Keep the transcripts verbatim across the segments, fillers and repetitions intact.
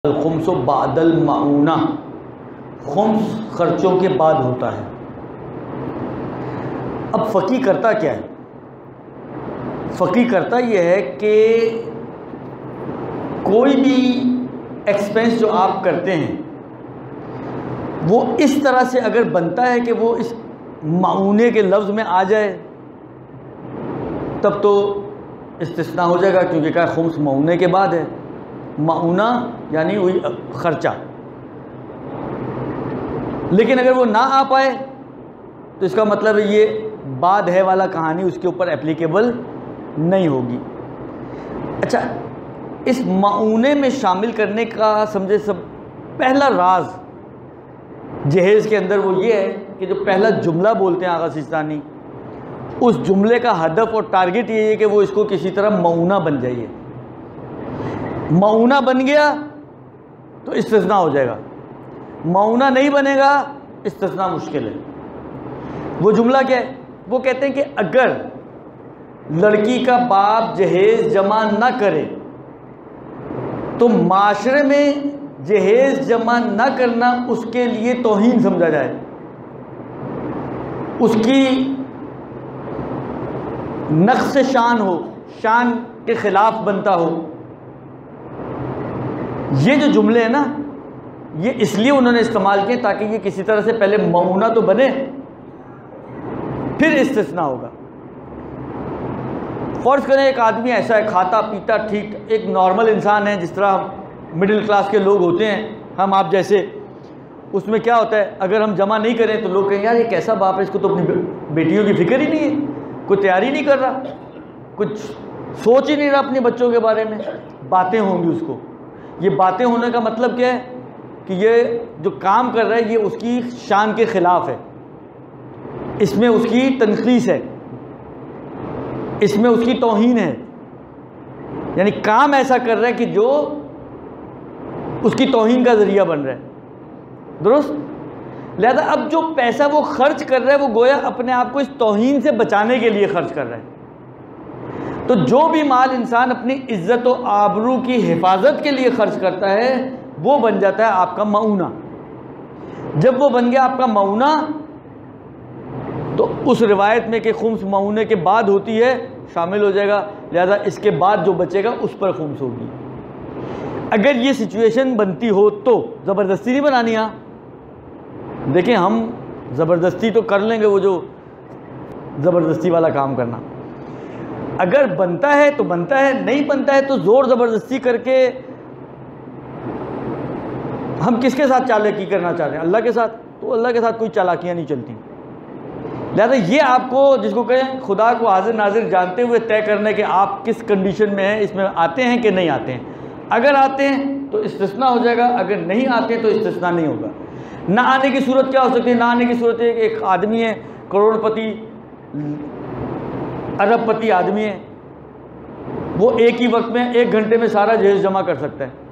खुम्स बादल माऊना, खुम्स खर्चों के बाद होता है। अब फ़की करता क्या है? फ़की करता यह है कि कोई भी एक्सपेंस जो आप करते हैं वो इस तरह से अगर बनता है कि वो इस माऊने के लफ्ज़ में आ जाए तब तो इस्तिस्ना हो जाएगा, क्योंकि क्या खुम्स माऊने के बाद है। माऊना यानी वही ख़र्चा। लेकिन अगर वो ना आ पाए तो इसका मतलब है ये बाद है वाला कहानी उसके ऊपर एप्लीकेबल नहीं होगी। अच्छा, इस माऊने में शामिल करने का समझे सब पहला राज जहेज़ के अंदर वो ये है कि जो पहला जुमला बोलते हैं आगा सिस्तानी, उस जुमले का हदफ और टारगेट ये है कि वो इसको किसी तरह माऊना बन जाइए। माऊना बन गया तो इस्तिस्ना हो जाएगा, माऊना नहीं बनेगा इस्तिस्ना मुश्किल है। वो जुमला क्या है? वो कहते हैं कि अगर लड़की का बाप जहेज़ जमा ना करे तो माशरे में जहेज़ जमा ना करना उसके लिए तौहीन समझा जाए, उसकी नक्स शान हो, शान के ख़िलाफ़ बनता हो। ये जो जुमले हैं ना, ये इसलिए उन्होंने इस्तेमाल किए ताकि ये किसी तरह से पहले माऊना तो बने फिर इस्तिस्ना होगा। फ़र्ज़ करें एक आदमी ऐसा है, खाता पीता ठीक, एक नॉर्मल इंसान है, जिस तरह मिडिल क्लास के लोग होते हैं हम आप जैसे। उसमें क्या होता है, अगर हम जमा नहीं करें तो लोग कहेंगे यार ये कैसा बाप है, इसको तो अपनी बेटियों की फ़िक्र ही नहीं है, कोई तैयारी नहीं कर रहा, कुछ सोच ही नहीं रहा अपने बच्चों के बारे में। बातें होंगी उसको। ये बातें होने का मतलब क्या है कि ये जो काम कर रहा है ये उसकी शान के ख़िलाफ़ है, इसमें उसकी तनक़ीस है, इसमें उसकी तौहीन है। यानी काम ऐसा कर रहा है कि जो उसकी तौहीन का ज़रिया बन रहा है। दुरुस्त? लिहाजा अब जो पैसा वो खर्च कर रहा है वो गोया अपने आप को इस तौहीन से बचाने के लिए खर्च कर रहा है। तो जो भी माल इंसान अपनी इज़्ज़त व आबरू की हिफाजत के लिए खर्च करता है वो बन जाता है आपका माऊना। जब वो बन गया आपका माऊना तो उस रिवायत में कि खुम्स माऊने के बाद होती है शामिल हो जाएगा। लिहाजा इसके बाद जो बचेगा उस पर खुम्स होगी। अगर ये सिचुएशन बनती हो तो ज़बरदस्ती नहीं बनानी। यहाँ देखें, हम ज़बरदस्ती तो कर लेंगे, वो जो ज़बरदस्ती वाला काम करना। अगर बनता है तो बनता है, नहीं बनता है तो ज़ोर ज़बरदस्ती करके हम किसके साथ चालाकी करना चाह रहे हैं? अल्लाह के साथ। तो अल्लाह के साथ कोई चालाकियाँ नहीं चलती। लिहाजा ये आपको, जिसको कहें खुदा को हाजिर नाजिर जानते हुए तय करने के आप किस कंडीशन में हैं, इसमें आते हैं कि नहीं आते हैं। अगर आते हैं तो इस्तिस्ना हो जाएगा, अगर नहीं आते तो इस्तिस्ना नहीं होगा। ना आने की सूरत क्या हो सकती है? ना आने की सूरत है एक आदमी है, करोड़पति अरबपति आदमी है, वो एक ही वक्त में एक घंटे में सारा जहेज़ जमा कर सकता है।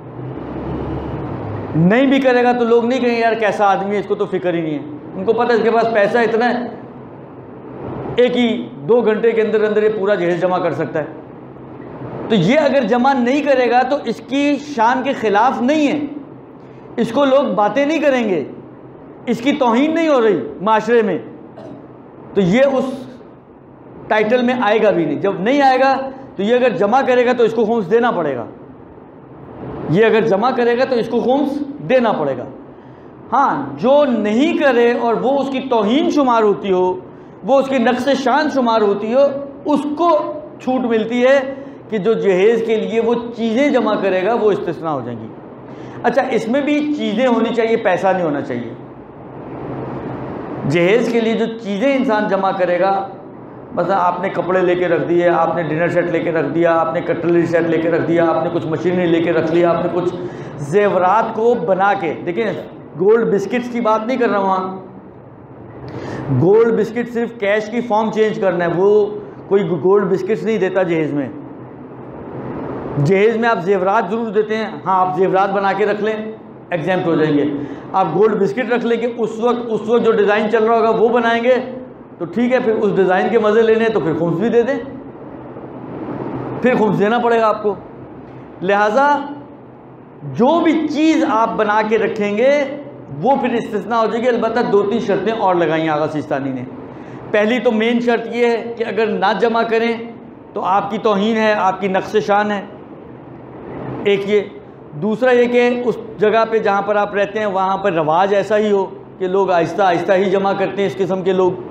नहीं भी करेगा तो लोग नहीं कहेंगे यार कैसा आदमी है, इसको तो फिक्र ही नहीं है। उनको पता है इसके पास पैसा इतना है, एक ही दो घंटे के अंदर अंदर ये पूरा जहेज़ जमा कर सकता है। तो ये अगर जमा नहीं करेगा तो इसकी शान के ख़िलाफ़ नहीं है, इसको लोग बातें नहीं करेंगे, इसकी तौहीन नहीं हो रही माशरे में, तो ये उस टाइटल में आएगा भी नहीं। जब नहीं आएगा तो ये अगर जमा करेगा तो इसको खुम्स देना पड़ेगा। ये अगर जमा करेगा तो इसको खुम्स देना पड़ेगा। हाँ, जो नहीं करे और वो उसकी तौहीन शुमार होती हो, वो उसकी नक्स शान शुमार होती हो, उसको छूट मिलती है कि जो जहेज़ के लिए वो चीज़ें जमा करेगा वो इस्तिस्ना हो जाएंगी। अच्छा, इसमें भी चीज़ें होनी चाहिए, पैसा नहीं होना चाहिए। जहेज़ के लिए जो चीज़ें इंसान जमा करेगा, बस आपने कपड़े लेके रख दिए, आपने डिनर सेट लेके रख दिया, आपने कटलरी सेट लेके रख दिया, आपने कुछ मशीनरी लेके रख लिया, आपने कुछ जेवरात को बना के, देखिए गोल्ड बिस्किट्स की बात नहीं कर रहा हूँ। वहाँ गोल्ड बिस्किट सिर्फ कैश की फॉर्म चेंज करना है, वो कोई गोल्ड बिस्किट्स नहीं देता जहेज़ में। जहेज़ में आप जेवरात ज़रूर देते हैं। हाँ, आप जेवरात बना के रख लें, एग्जाम्प्ट हो जाएंगे। आप गोल्ड बिस्किट रख लेंगे, उस वक्त उस वक्त जो डिज़ाइन चल रहा होगा वो बनाएंगे तो ठीक है, फिर उस डिज़ाइन के मज़े लेने तो फिर खुम्स भी दे दें, फिर खुम्स देना पड़ेगा आपको। लिहाजा जो भी चीज़ आप बना के रखेंगे वो फिर इस्तिस्ना हो जाएगी। अलबत्ता दो तीन शर्तें और लगाई आगा सिस्तानी ने। पहली तो मेन शर्त ये है कि अगर ना जमा करें तो आपकी तौहीन है, आपकी नक्श शान है, एक ये। दूसरा ये कि उस जगह पे जहाँ पर आप रहते हैं वहाँ पर रवाज ऐसा ही हो कि लोग आहिस्ता आहिस्ता ही जमा करते हैं, इस किस्म के लोग।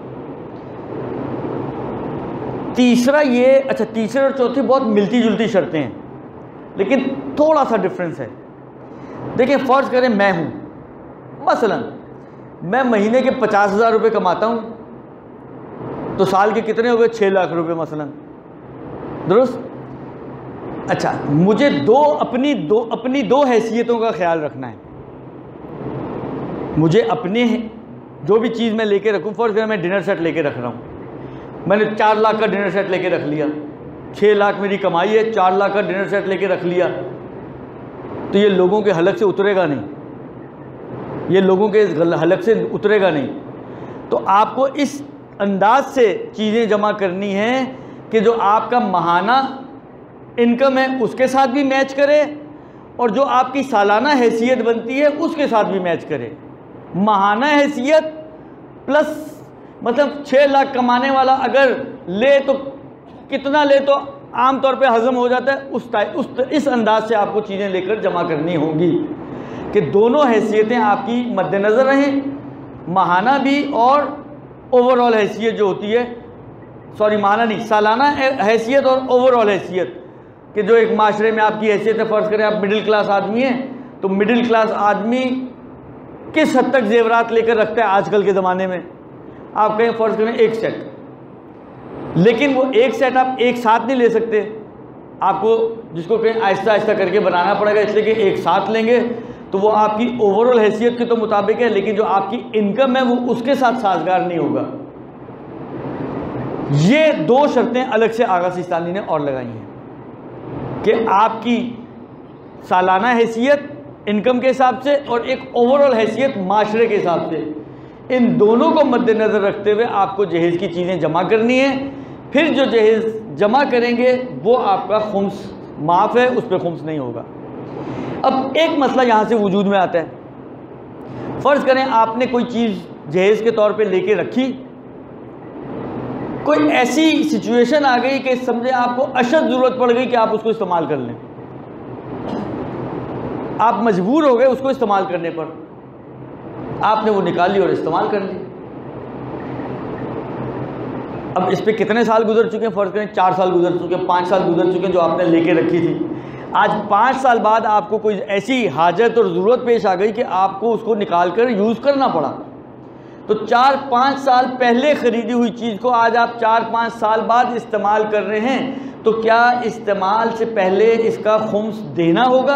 तीसरा ये, अच्छा तीसरे और चौथी बहुत मिलती जुलती शर्तें हैं, लेकिन थोड़ा सा डिफरेंस है। देखिए फ़र्ज़ करें मैं हूँ, मसलन मैं महीने के पचास हज़ार रुपये कमाता हूँ, तो साल के कितने हो गए? छः लाख रुपए मसलन, दुरुस्त। अच्छा, मुझे दो अपनी दो अपनी दो हैसियतों का ख्याल रखना है। मुझे अपने जो भी चीज़ मैं लेके रखूँ, फ़र्ज़ करें मैं डिनर सेट लेके रख रहा हूँ, मैंने चार लाख का डिनर सेट लेके रख लिया, छः लाख मेरी कमाई है, चार लाख का डिनर सेट लेके रख लिया, तो ये लोगों के हलक से उतरेगा नहीं, ये लोगों के हलक से उतरेगा नहीं। तो आपको इस अंदाज से चीज़ें जमा करनी हैं कि जो आपका माहाना इनकम है उसके साथ भी मैच करे और जो आपकी सालाना हैसियत बनती है उसके साथ भी मैच करे। माहाना हैसियत प्लस, मतलब छः लाख कमाने वाला अगर ले तो कितना ले तो आम तौर पे हज़म हो जाता है, उस उस इस अंदाज से आपको चीज़ें लेकर जमा करनी होंगी कि दोनों हैसियतें आपकी मद्देनज़र रहें, माहाना भी और ओवरऑल हैसियत जो होती है, सॉरी माहाना नहीं, सालाना हैसियत और ओवरऑल हैसियत, कि जो एक माशरे में आपकी हैसियत है। फ़र्ज़ करें आप मिडिल क्लास आदमी हैं, तो मिडिल क्लास आदमी किस हद तक जेवरात लेकर रखता है आजकल के ज़माने में? आप कहें फ़र्ज़ करें एक सेट, लेकिन वो एक सेट आप एक साथ नहीं ले सकते, आपको जिसको कहें आहिस्ता आहिस्ता करके बनाना पड़ेगा, इसलिए कि एक साथ लेंगे तो वो आपकी ओवरऑल हैसियत के तो मुताबिक है, लेकिन जो आपकी इनकम है वो उसके साथ साजगार नहीं होगा। ये दो शर्तें अलग से आगा सिस्तानी ने और लगाई हैं कि आपकी सालाना हैसियत इनकम के हिसाब से और एक ओवरऑल हैसियत माशरे के हिसाब से, इन दोनों को मद्देनज़र रखते हुए आपको जहेज़ की चीज़ें जमा करनी है। फिर जो जहेज़ जमा करेंगे वो आपका खुम्स माफ़ है, उस पर खुम्स नहीं होगा। अब एक मसला यहाँ से वजूद में आता है। फ़र्ज़ करें आपने कोई चीज़ जहेज़ के तौर पे लेके रखी, कोई ऐसी सिचुएशन आ गई कि समझे आपको अशद ज़रूरत पड़ गई कि आप उसको इस्तेमाल कर लें, आप मजबूर हो गए उसको इस्तेमाल करने पर, आपने वो निकाल ली और इस्तेमाल कर ली। अब इस पे कितने साल गुजर चुके हैं? फ़र्ज़ करें चार साल गुजर चुके हैं, पाँच साल गुजर चुके हैं जो आपने लेके रखी थी। आज पाँच साल बाद आपको कोई ऐसी हाजत और ज़रूरत पेश आ गई कि आपको उसको निकाल कर यूज़ करना पड़ा, तो चार पाँच साल पहले ख़रीदी हुई चीज़ को आज आप चार पाँच साल बाद इस्तेमाल कर रहे हैं, तो क्या इस्तेमाल से पहले इसका खुम्स देना होगा?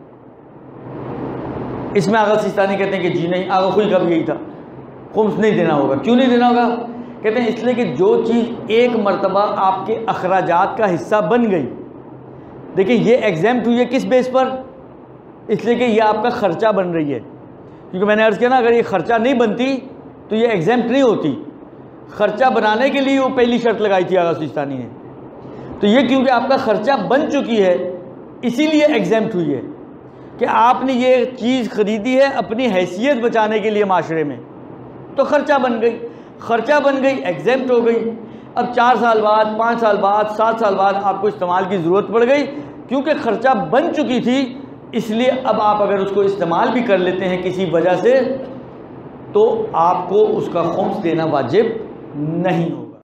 इसमें आगा सिस्तानी कहते हैं कि जी नहीं, आगा खुद का भी यही था, खुम्स नहीं देना होगा। क्यों नहीं देना होगा? कहते हैं इसलिए कि जो चीज़ एक मरतबा आपके अखराजात का हिस्सा बन गई, देखिए ये एग्जाम्प्ट हुई है किस बेस पर? इसलिए कि ये आपका ख़र्चा बन रही है, क्योंकि मैंने अर्ज़ किया ना, अगर ये ख़र्चा नहीं बनती तो ये एग्जाम्प्ट नहीं होती। ख़र्चा बनाने के लिए वो पहली शर्त लगाई थी आगा सिस्तानी ने, तो ये क्योंकि आपका ख़र्चा बन चुकी है इसीलिए एग्जाम्प्ट हुई है कि आपने ये चीज़ ख़रीदी है अपनी हैसियत बचाने के लिए माशरे में, तो ख़र्चा बन गई, ख़र्चा बन गई, एग्जाम्प्ट हो गई। अब चार साल बाद, पाँच साल बाद, सात साल बाद आपको इस्तेमाल की ज़रूरत पड़ गई, क्योंकि ख़र्चा बन चुकी थी, इसलिए अब आप अगर उसको इस्तेमाल भी कर लेते हैं किसी वजह से, तो आपको उसका खुम्स देना वाजिब नहीं होगा।